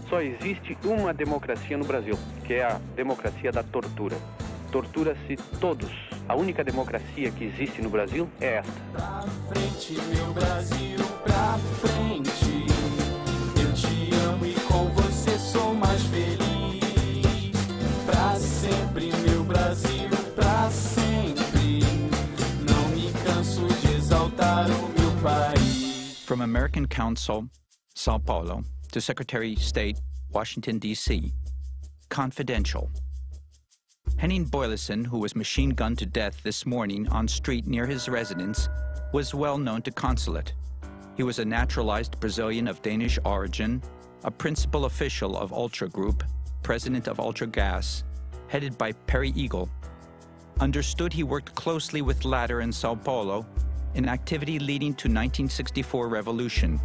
Só existe uma democracia no Brasil, que é a democracia da tortura. Tortura-se todos. A única democracia que existe no Brasil é esta. Pra frente, meu Brasil, pra frente. Eu te amo e com você sou mais feliz. Pra sempre, meu Brasil, pra sempre. Não me canso de exaltar o meu país. From American Council, Sao Paulo, to Secretary of State, Washington, D.C. Confidential. Henning Boyleson, who was machine-gunned to death this morning on street near his residence, was well known to consulate. He was a naturalized Brazilian of Danish origin, a principal official of Ultra Group, president of Ultra Gas, headed by Perry Eagle. Understood he worked closely with Latter in Sao Paulo, an activity leading to 1964 revolution.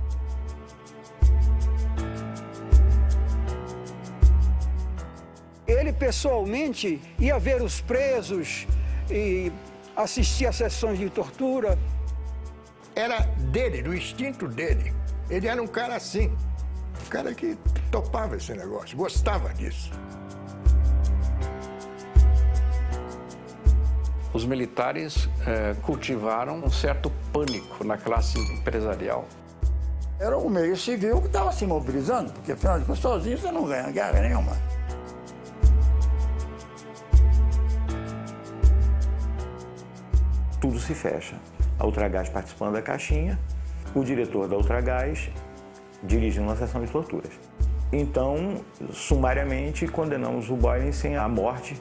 Ele pessoalmente ia ver os presos e assistir a sessões de tortura. Era dele, do instinto dele. Ele era um cara assim, um cara que topava esse negócio, gostava disso. Os militares cultivaram um certo pânico na classe empresarial. Era o meio civil que estava se mobilizando, porque afinal de contas, sozinho você não ganha guerra nenhuma. Tudo se fecha. A Ultragás participando da caixinha, o diretor da Ultragás dirigindo uma sessão de torturas. Então, sumariamente, condenamos o Boyleson à morte.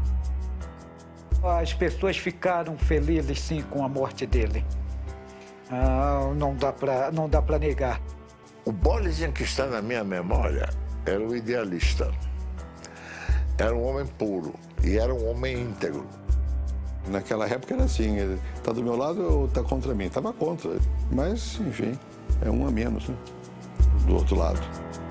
As pessoas ficaram felizes, sim, com a morte dele. Não dá para negar. O Boyleson que está na minha memória era um idealista. Era um homem puro e era um homem íntegro. Naquela época era assim, tá do meu lado ou tá contra mim? Tava contra, mas, enfim, é um a menos, né? Do outro lado.